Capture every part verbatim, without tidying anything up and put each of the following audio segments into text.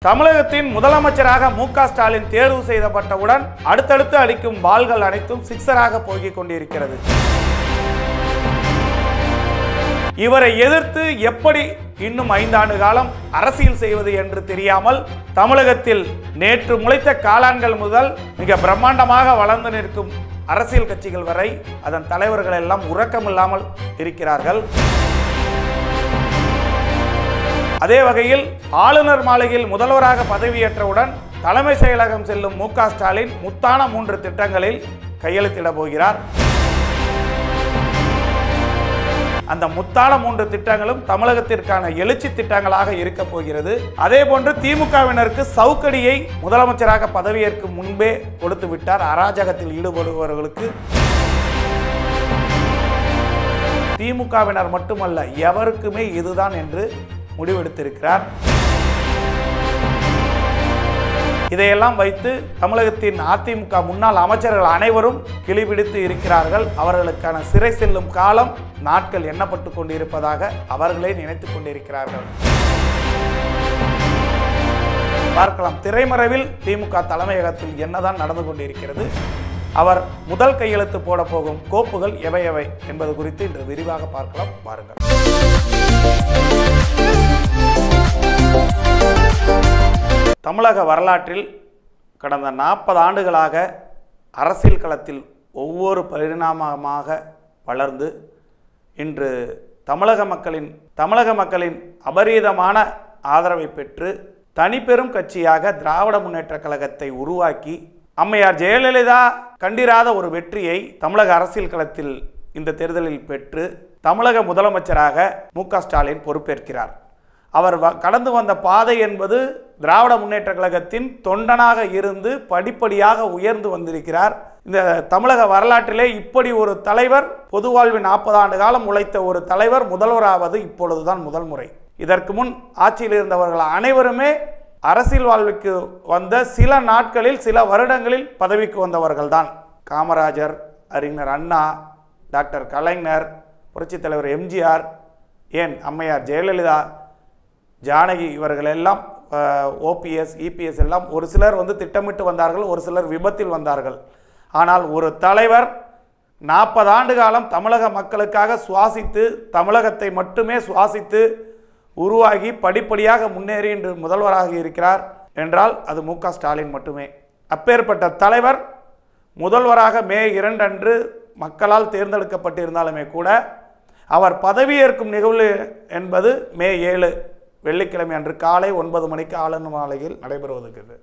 தமிழகத்தின் முதலமைச்சராக மு க ஸ்டாலின் தேர்வு செய்யப்பட்டவுடன் அடுத்தடுத்து அடிக்கும் பால்கள் அனைத்தும் சிக்ஸராக போகிக் கொண்டிருக்கிறது. இவரை எதிர்த்து எப்படி இன்னும் ஐந்தாண்டு காலம் அரசியல் செய்வது என்று தெரியாமல் தமிழகத்தில் நேற்று முளைத்த காளான்கள் முதல் மிக பிரம்மாண்டமாக வளர்ந்து நிற்கும் அரசியல் கட்சிகள் வரை அதன் தலைவர்கள் எல்லாம் உறக்கமில்லாமல் இருக்கிறார்கள். அதே வகையில் ஆளுநர் மாளிகையில் முதல்வராக பதவியேற்றவுடன் தலைமை செயலகம் செல்லும் மு க ஸ்டாலின் முத்தான மூன்று திட்டங்களில் கையெழுத்திட போகிறார். அந்த முத்தான மூன்று திட்டங்களும் தமிழகத்திற்கான எழுச்சி திட்டங்களாக இருக்க போகிறது. அதே போன்று திமுகவினருக்கு சவுக்கடியை முதலமைச்சராக பதவியேற்கும் முன்பே கொடுத்து விட்டார். அராஜகத்தில் ஈடுபடுபவர்களுக்கு திமுகவினர் மட்டுமல்ல, எவருக்குமே இதுதான் என்று முடிவெடுத்திருக்கிறார். இதையெல்லாம் வைத்து தமிழகத்தின் அதிமுக முன்னாள் அமைச்சர்கள் அனைவரும் கிளிபிடித்து இருக்கிறார்கள். அவர்களுக்கான சிறை செல்லும் காலம் நாட்கள் எண்ணப்பட்டு கொண்டிருப்பதாக அவர்களே நினைத்துக் கொண்டிருக்கிறார்கள். பார்க்கலாம் திரைமறைவில் திமுக தலைமையகத்தில் என்னதான் நடந்து கொண்டிருக்கிறது, அவர் முதல் கையெழுத்து போட போகும் கோப்புகள் எவை எவை என்பது குறித்து இன்று விரிவாக பார்க்கலாம். பாருங்கள். தமிழக வரலாற்றில் கடந்த நாற்பது ஆண்டுகளாக அரசியல் களத்தில் ஒவ்வொரு பரிணாமமாக வளர்ந்து இன்று தமிழக மக்களின் தமிழக மக்களின் அபரீதமான ஆதரவை பெற்று தனிப்பெரும் கட்சியாக திராவிட முன்னேற்ற கழகத்தை உருவாக்கி அம்மையார் ஜெயலலிதா கண்டிராத ஒரு வெற்றியை தமிழக அரசியல் களத்தில் இந்த தேர்தலில் பெற்று தமிழக முதலமைச்சராக மு க ஸ்டாலின் பொறுப்பேற்கிறார். அவர் கடந்து வந்த பாதை என்பது திராவிட முன்னேற்ற கழகத்தின் தொண்டனாக இருந்து படிப்படியாக உயர்ந்து வந்திருக்கிறார். இந்த தமிழக வரலாற்றிலே இப்படி ஒரு தலைவர், பொது வாழ்வின் நாற்பது ஆண்டு காலம் உழைத்த ஒரு தலைவர் முதல்வராவது இப்பொழுதுதான் முதல் முறை. இதற்கு முன் ஆட்சியில் இருந்தவர்கள் அனைவருமே அரசியல் வாழ்வுக்கு வந்த சில நாட்களில் சில வருடங்களில் பதவிக்கு வந்தவர்கள் தான். காமராஜர், அறிஞர் அண்ணா, டாக்டர் கலைஞர், புரட்சித் தலைவர் எம் ஜி ஆர், ஏன் அம்மையார் ஜெயலலிதா, ஜானகி இவர்கள் எல்லாம் O P S E P S எல்லாம் ஒரு சிலர் வந்து திட்டமிட்டு வந்தார்கள், ஒரு சிலர் விபத்தில் வந்தார்கள். ஆனால் ஒரு தலைவர் நாற்பது ஆண்டு காலம் தமிழக மக்களுக்காக சுவாசித்து தமிழகத்தை மட்டுமே சுவாசித்து உருவாகி படிப்படியாக முன்னேறி இன்று முதல்வராக இருக்கிறார் என்றால் அது மு க ஸ்டாலின் மட்டுமே. அப்பேற்பட்ட தலைவர் முதல்வராக மே இரண்டு அன்று மக்களால் தேர்ந்தெடுக்கப்பட்டிருந்தாலுமே கூட அவர் பதவியேற்கும் நிகழ்வு என்பது மே ஏழு வெள்ளிக்கிழமை அன்று காலை ஒன்பது மணிக்கு ஆளுநர் மாளிகையில் நடைபெறுவதற்கு.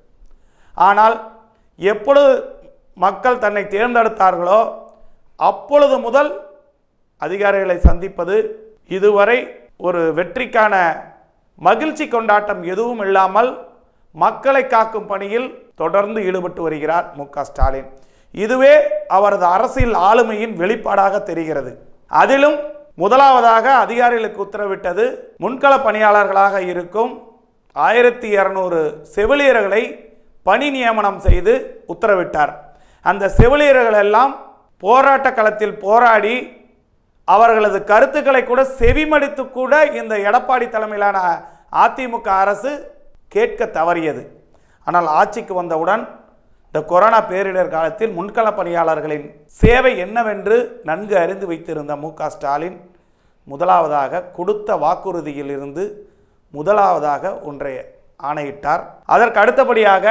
ஆனால் எப்பொழுது மக்கள் தன்னை தேர்ந்தெடுத்தார்களோ அப்பொழுது முதல் அதிகாரிகளை சந்திப்பது, இதுவரை ஒரு வெற்றிக்கான மகிழ்ச்சி கொண்டாட்டம் எதுவும் இல்லாமல் மக்களை காக்கும் பணியில் தொடர்ந்து ஈடுபட்டு வருகிறார் மு க ஸ்டாலின். இதுவே அவரது அரசியல் ஆளுமையின் வெளிப்பாடாக தெரிகிறது. அதிலும் முதலாவதாக அதிகாரிகளுக்கு உத்தரவிட்டது முன்கள பணியாளர்களாக இருக்கும் ஆயிரத்தி இருநூறு செவிலியர்களை பணி நியமனம் செய்து உத்தரவிட்டார். அந்த செவிலியர்கள் எல்லாம் போராட்ட களத்தில் போராடி அவர்களது கருத்துக்களை கூட செவிமடித்து கூட இந்த எடப்பாடி தலைமையிலான அதிமுக அரசு கேட்க தவறியது. ஆனால் ஆட்சிக்கு வந்தவுடன் இந்த கொரோனா பேரிடர் காலத்தில் முன்கள பணியாளர்களின் சேவை என்னவென்று நன்கு அறிந்து வைத்திருந்த மு க ஸ்டாலின் முதலாவதாக கொடுத்த வாக்குறுதியில் இருந்து முதலாவதாக ஒன்றை ஆணையிட்டார். அதற்கு அடுத்தபடியாக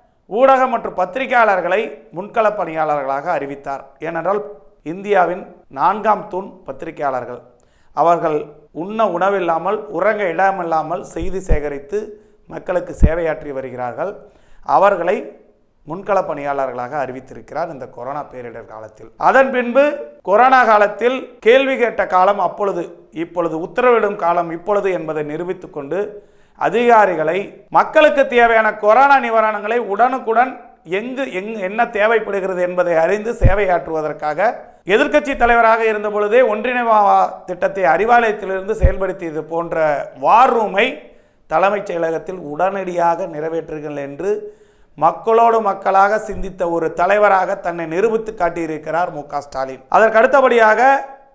ஊடக மற்றும் பத்திரிகையாளர்களை முன்கள பணியாளர்களாக அறிவித்தார். ஏனென்றால் இந்தியாவின் நான்காம் தூண் பத்திரிகையாளர்கள். அவர்கள் உண்ண உணவில்லாமல் உறங்க இடமில்லாமல் செய்தி சேகரித்து மக்களுக்கு சேவையாற்றி வருகிறார்கள். அவர்களை முன்கள பணியாளர்களாக அறிவித்திருக்கிறார் இந்த கொரோனா பேரிடர் காலத்தில். அதன் பின்பு கொரோனா காலத்தில் கேள்வி கேட்ட காலம் அப்பொழுது, இப்பொழுது உத்தரவிடும் காலம் இப்பொழுது என்பதை நிரூபித்துக் கொண்டு அதிகாரிகளை மக்களுக்கு தேவையான கொரோனா நிவாரணங்களை உடனுக்குடன் எங்கு எங் என்ன தேவைப்படுகிறது என்பதை அறிந்து சேவையாற்றுவதற்காக எதிர்க்கட்சி தலைவராக இருந்த பொழுதே ஒன்றிணைவா திட்டத்தை அறிவாலயத்திலிருந்து செயல்படுத்தியது போன்ற வார் ரூமை தலைமைச் செயலகத்தில் உடனடியாக நிறைவேற்றுங்கள் என்று மக்களோடு மக்களாக சிந்தித்த ஒரு தலைவராக தன்னை நிரூபித்து காட்டியிருக்கிறார் மு க ஸ்டாலின். அதற்கு அடுத்தபடியாக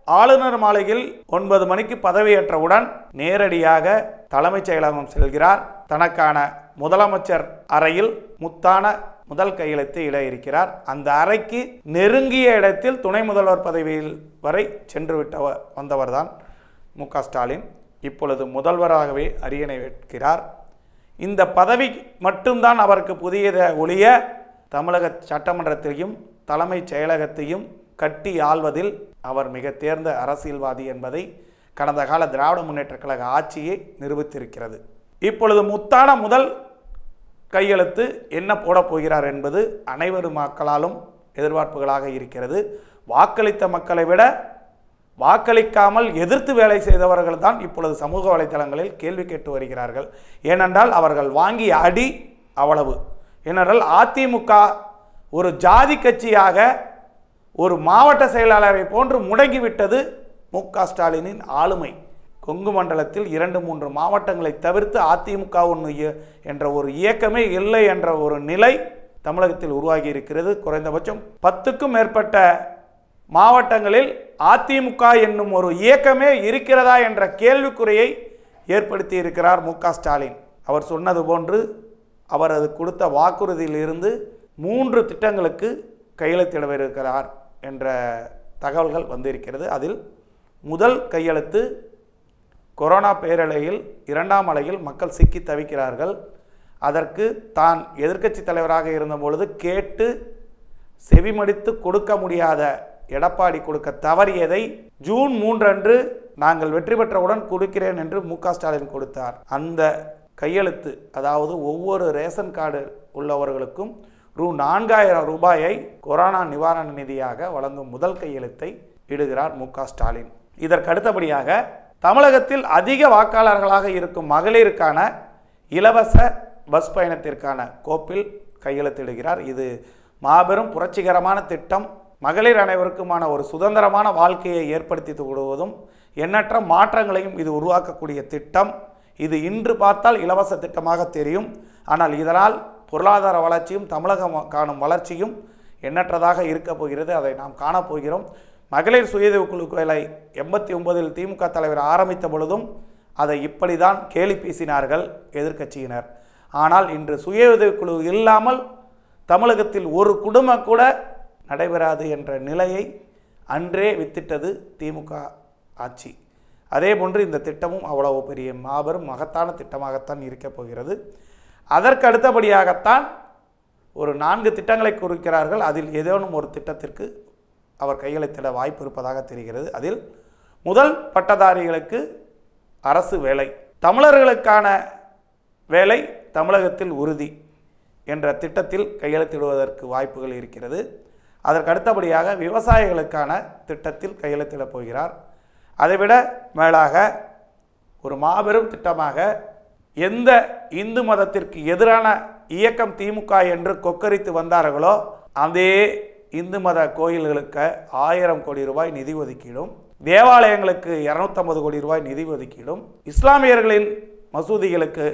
ஆளுநர் மாளிகையில் ஒன்பது மணிக்கு பதவியேற்றவுடன் நேரடியாக தலைமைச் செயலகம் செல்கிறார். தனக்கான முதலமைச்சர் அறையில் முத்தான முதல் கையெழுத்து இட இருக்கிறார். அந்த அறைக்கு நெருங்கிய இடத்தில் துணை முதல்வர் பதவியில் வரை சென்று விட்ட வந்தவர்தான் மு க ஸ்டாலின். இப்பொழுது முதல்வராகவே அரியணை ஏற்கிறார். இந்த பதவி மட்டும்தான் அவருக்கு புதியதை ஒழிய தமிழக சட்டமன்றத்தையும் தலைமைச் செயலகத்தையும் கட்டி ஆள்வதில் அவர் மிக தேர்ந்த அரசியல்வாதி என்பதை கடந்த கால திராவிட முன்னேற்ற கழக ஆட்சியை நிரூபித்திருக்கிறது. இப்பொழுது முத்தான முதல் கையெழுத்து என்ன போடப் போகிறார் என்பது அனைவரும் மக்களாலும் எதிர்பார்ப்புகளாக இருக்கிறது. வாக்களித்த மக்களை விட வாக்களிக்காமல் எதிர்த்து வேலை செய்தவர்கள் தான் இப்பொழுது சமூக வலைதளங்களில் கேள்வி கேட்டு வருகிறார்கள். ஏனென்றால் அவர்கள் வாங்கிய அடி அவ்வளவு. ஏனென்றால் அதிமுக ஒரு ஜாதி கட்சியாக ஒரு மாவட்ட செயலாளரை போன்று முடங்கிவிட்டது மு க ஸ்டாலினின் ஆளுமை. கொங்கு மண்டலத்தில் இரண்டு மூன்று மாவட்டங்களை தவிர்த்து அதிமுக ஒன்று என்ற ஒரு இயக்கமே இல்லை என்ற ஒரு நிலை தமிழகத்தில் உருவாகி இருக்கிறது. குறைந்தபட்சம் பத்துக்கும் மேற்பட்ட மாவட்டங்களில் அதிமுக என்னும் ஒரு இயக்கமே இருக்கிறதா என்ற கேள்விக்குறியை ஏற்படுத்தி இருக்கிறார் மு க ஸ்டாலின். அவர் சொன்னது போன்று அவர் அது கொடுத்த வாக்குறுதியில் இருந்து மூன்று திட்டங்களுக்கு கையெழுத்திடவிருக்கிறார் என்ற தகவல்கள் வந்திருக்கிறது. அதில் முதல் கையெழுத்து கொரோனா பேரலையில் இரண்டாம் அலையில் மக்கள் சிக்கி தவிக்கிறார்கள். அதற்கு தான் எதிர்க்கட்சி தலைவராக இருந்தபொழுது கேட்டு செவிமடித்து கொடுக்க முடியாத எடப்பாடி கொடுக்க தவறியதை ஜூன் மூன்று அன்று நாங்கள் வெற்றி பெற்றவுடன் கொடுக்கிறேன் என்று மு க ஸ்டாலின் கொடுத்தார். அந்த கையெழுத்து, அதாவது ஒவ்வொரு ரேஷன் கார்டு உள்ளவர்களுக்கும் ரூ நான்காயிரம் ரூபாயை கொரோனா நிவாரண நிதியாக வழங்கும் முதல் கையெழுத்தை இடுகிறார் மு க ஸ்டாலின். இதற்கு அடுத்தபடியாக தமிழகத்தில் அதிக வாக்காளர்களாக இருக்கும் மகளிருக்கான இலவச பஸ் பயணத்திற்கான கோப்பில் கையெழுத்திடுகிறார். இது மாபெரும் புரட்சிகரமான திட்டம். மகளிர் அனைவருக்குமான ஒரு சுதந்திரமான வாழ்க்கையை ஏற்படுத்தி கொடுவதும் எண்ணற்ற மாற்றங்களையும் இது உருவாக்கக்கூடிய திட்டம். இது இன்று பார்த்தால் இலவச திட்டமாக தெரியும். ஆனால் இதனால் பொருளாதார வளர்ச்சியும் தமிழகம் காணும் வளர்ச்சியும் எண்ணற்றதாக இருக்க போகிறது. அதை நாம் காணப்போகிறோம். மகளிர் சுயஉதவி குழுக்களை எண்பத்தி ஒன்பதில் திமுக தலைவர் ஆரம்பித்த பொழுதும் அதை இப்படி தான் கேலி பேசினார்கள் எதிர்க்கட்சியினர். ஆனால் இன்று சுய உதவிக்குழு இல்லாமல் தமிழகத்தில் ஒரு குடும்பம் கூட நடைபெறாது என்ற நிலையை அன்றே வித்திட்டது திமுக ஆட்சி. அதே போன்று இந்த திட்டமும் அவ்வளவு பெரிய மாபெரும் மகத்தான திட்டமாகத்தான் இருக்கப் போகிறது. அதற்கு அடுத்தபடியாகத்தான் ஒரு நான்கு திட்டங்களை குறிக்கிறார்கள். அதில் ஏதேனும் ஒரு திட்டத்திற்கு அவர் கையெழுத்திட வாய்ப்பு இருப்பதாக தெரிகிறது. அதில் முதல் பட்டதாரிகளுக்கு அரசு வேலை, தமிழர்களுக்கான வேலை தமிழகத்தில் உறுதி என்ற திட்டத்தில் கையெழுத்திடுவதற்கு வாய்ப்புகள் இருக்கிறது. அதற்கு அடுத்தபடியாக விவசாயிகளுக்கான திட்டத்தில் கையெழுத்திடப் போகிறார். அதைவிட மேலாக ஒரு மாபெரும் திட்டமாக எந்த இந்து மதத்திற்கு எதிரான இயக்கம் திமுக என்று கொக்கரித்து வந்தார்களோ அதே இந்து மத கோயில்களுக்கு ஆயிரம் கோடி ரூபாய் நிதி ஒதுக்கீடும், தேவாலயங்களுக்கு இருநூத்தம்பது கோடி ரூபாய் நிதி ஒதுக்கீடும், இஸ்லாமியர்களின் மசூதிகளுக்கு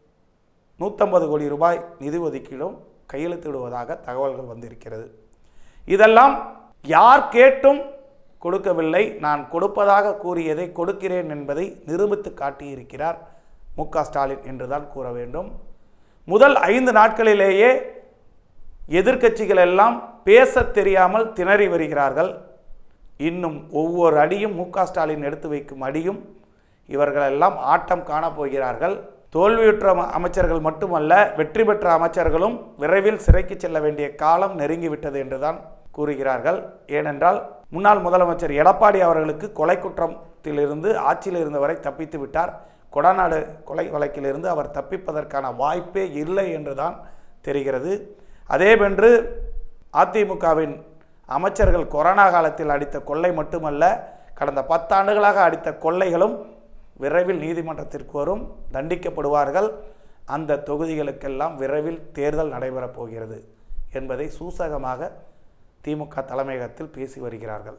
நூற்றம்பது கோடி ரூபாய் நிதி ஒதுக்கீடும் கையெழுத்திடுவதாக தகவல்கள் வந்திருக்கிறது. இதெல்லாம் யார் கேட்டும் கொடுக்கவில்லை, நான் கொடுப்பதாக கூறியதை கொடுக்கிறேன் என்பதை நிரூபித்து காட்டியிருக்கிறார் மு க ஸ்டாலின் என்றுதான் கூற வேண்டும். முதல் ஐந்து நாட்களிலேயே எதிர்க்கட்சிகள் எல்லாம் பேச தெரியாமல் திணறி வருகிறார்கள். இன்னும் ஒவ்வொரு அடியும் மு க ஸ்டாலின் எடுத்து வைக்கும் அடியும் இவர்களெல்லாம் ஆட்டம் காணப்போகிறார்கள். தோல்வியுற்ற அமைச்சர்கள் மட்டுமல்ல, வெற்றி பெற்ற அமைச்சர்களும் விரைவில் சிறைக்கு செல்ல வேண்டிய காலம் நெருங்கிவிட்டது என்றுதான் கூறுகிறார்கள். ஏனென்றால் முன்னாள் முதலமைச்சர் எடப்பாடி அவர்களுக்கு கொலை குற்றத்திலிருந்து ஆட்சியில் இருந்தவரை தப்பித்து விட்டார். கொடநாடு கொலை வழக்கிலிருந்து அவர் தப்பிப்பதற்கான வாய்ப்பே இல்லை என்றுதான் தெரிகிறது. அதேபோன்று அதிமுகவின் அமைச்சர்கள் கொரோனா காலத்தில் அடித்த கொள்ளை மட்டுமல்ல, கடந்த பத்தாண்டுகளாக அடித்த கொள்ளைகளும் விரைவில் நீதிமன்றத்திற்கு வரும், தண்டிக்கப்படுவார்கள். அந்த தொகுதிகளுக்கெல்லாம் விரைவில் தேர்தல் நடைபெறப் போகிறது என்பதை சூசகமாக திமுக தலைமையகத்தில் பேசி வருகிறார்கள்.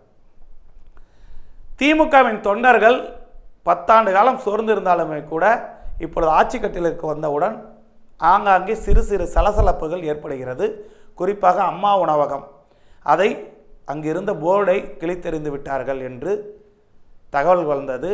திமுகவின் தொண்டர்கள் பத்தாண்டு காலம் சோர்ந்திருந்தாலுமே கூட இப்பொழுது ஆட்சி கட்டிலுக்கு வந்தவுடன் ஆங்காங்கே சிறு சிறு சலசலப்புகள் ஏற்படுகிறது. குறிப்பாக அம்மா உணவகம், அதை அங்கிருந்த போர்டை கிழித்தெறிந்து விட்டார்கள் என்று தகவல் வந்தது.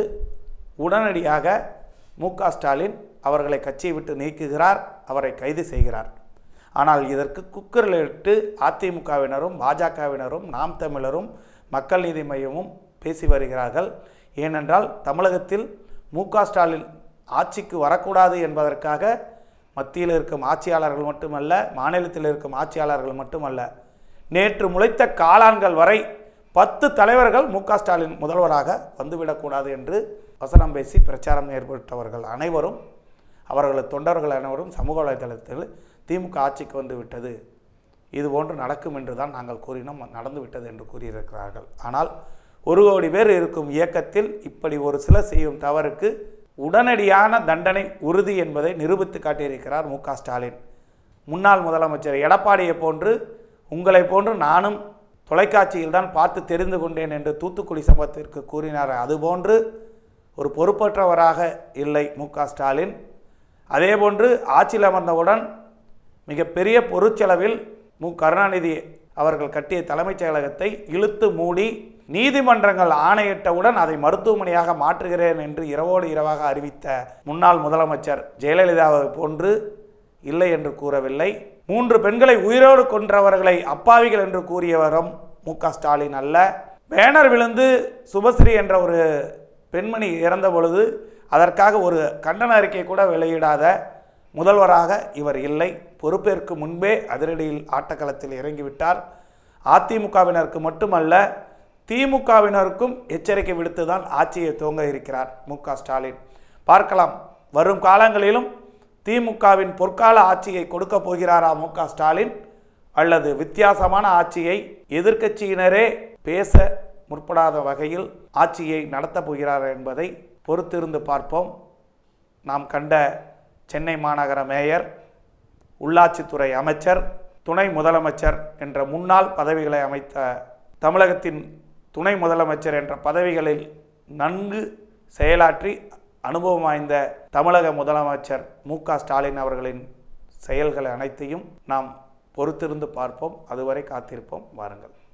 உடனடியாக மு க ஸ்டாலின் அவர்களை கட்சியை விட்டு நீக்குகிறார், அவரை கைது செய்கிறார். ஆனால் இதற்கு குக்கரிலிட்டு அதிமுகவினரும் பாஜகவினரும் நாம் தமிழரும் மக்கள் நீதி மையமும் பேசி வருகிறார்கள். ஏனென்றால் தமிழகத்தில் மு க ஸ்டாலின் ஆட்சிக்கு வரக்கூடாது என்பதற்காக மத்தியில் இருக்கும் ஆட்சியாளர்கள் மட்டுமல்ல, மாநிலத்தில் இருக்கும் ஆட்சியாளர்கள் மட்டுமல்ல, நேற்று முளைத்த காளான்கள் வரை பத்து தலைவர்கள் மு க ஸ்டாலின் முதல்வராக வந்துவிடக்கூடாது என்று வசனம் பேசி பிரச்சாரம் ஏற்பட்டவர்கள் அனைவரும், அவர்களது தொண்டர்கள் அனைவரும் சமூக வலைதளத்தில் திமுக ஆட்சிக்கு வந்து விட்டது, இது போன்று நடக்கும் என்று தான் நாங்கள் கூறினோம், நடந்து விட்டது என்று கூறியிருக்கிறார்கள். ஆனால் ஒரு கோடி பேர் இருக்கும் இயக்கத்தில் இப்படி ஒரு சிலர் செய்யும் தவறுக்கு உடனடியான தண்டனை உறுதி என்பதை நிரூபித்து காட்டியிருக்கிறார் மு க ஸ்டாலின். முன்னாள் முதலமைச்சர் எடப்பாடியை போன்று உங்களை போன்று நானும் தொலைக்காட்சியில் தான் பார்த்து தெரிந்து கொண்டேன் என்று தூத்துக்குடி சம்பவத்திற்கு கூறினார். அதுபோன்று ஒரு பொறுப்பற்றவராக இல்லை மு க ஸ்டாலின். அதேபோன்று ஆட்சியில் அமர்ந்தவுடன் மிகப்பெரிய பொருட்செலவில் மு கருணாநிதி அவர்கள் கட்டிய தலைமைச் செயலகத்தை இழுத்து மூடி நீதிமன்றங்கள் ஆணையிட்டவுடன் அதை மருத்துவமனையாக மாற்றுகிறேன் என்று இரவோடு இரவாக அறிவித்த முன்னாள் முதலமைச்சர் ஜெயலலிதாவை போன்று இல்லை என்று கூறவில்லை. மூன்று பெண்களை உயிரோடு கொன்றவர்களை அப்பாவிகள் என்று கூறியவரும் மு க ஸ்டாலின் அல்ல. பேனர் விழுந்து சுபஸ்ரீ என்ற ஒரு பெண்மணி இறந்த பொழுது அதற்காக ஒரு கண்டன அறிக்கை கூட வெளியிடாத முதல்வராக இவர் இல்லை. பொறுப்பேற்கும் முன்பே அதிரடியில் ஆட்டக்களத்தில் இறங்கிவிட்டார். அதிமுகவினருக்கு மட்டுமல்ல, திமுகவினருக்கும் எச்சரிக்கை விடுத்துதான் ஆட்சியை துவங்க இருக்கிறார் மு க ஸ்டாலின். பார்க்கலாம், வரும் காலங்களிலும் திமுகவின் பொற்கால ஆட்சியை கொடுக்க போகிறாரா மு க ஸ்டாலின், அல்லது வித்தியாசமான ஆட்சியை எதிர்க்கட்சியினரே பேச முற்படாத வகையில் ஆட்சியை நடத்தப் போகிறார் என்பதை பொறுத்திருந்து பார்ப்போம். நாம் கண்ட சென்னை மாநகர மேயர், உள்ளாட்சித்துறை அமைச்சர், துணை முதலமைச்சர் என்ற முன்னாள் பதவிகளை அமைத்த தமிழகத்தின் துணை முதலமைச்சர் என்ற பதவிகளில் நன்கு செயலாற்றி அனுபவம் வாய்ந்த தமிழக முதலமைச்சர் மு க ஸ்டாலின் அவர்களின் செயல்கள் அனைத்தையும் நாம் பொறுத்திருந்து பார்ப்போம். அதுவரை காத்திருப்போம். வாருங்கள்.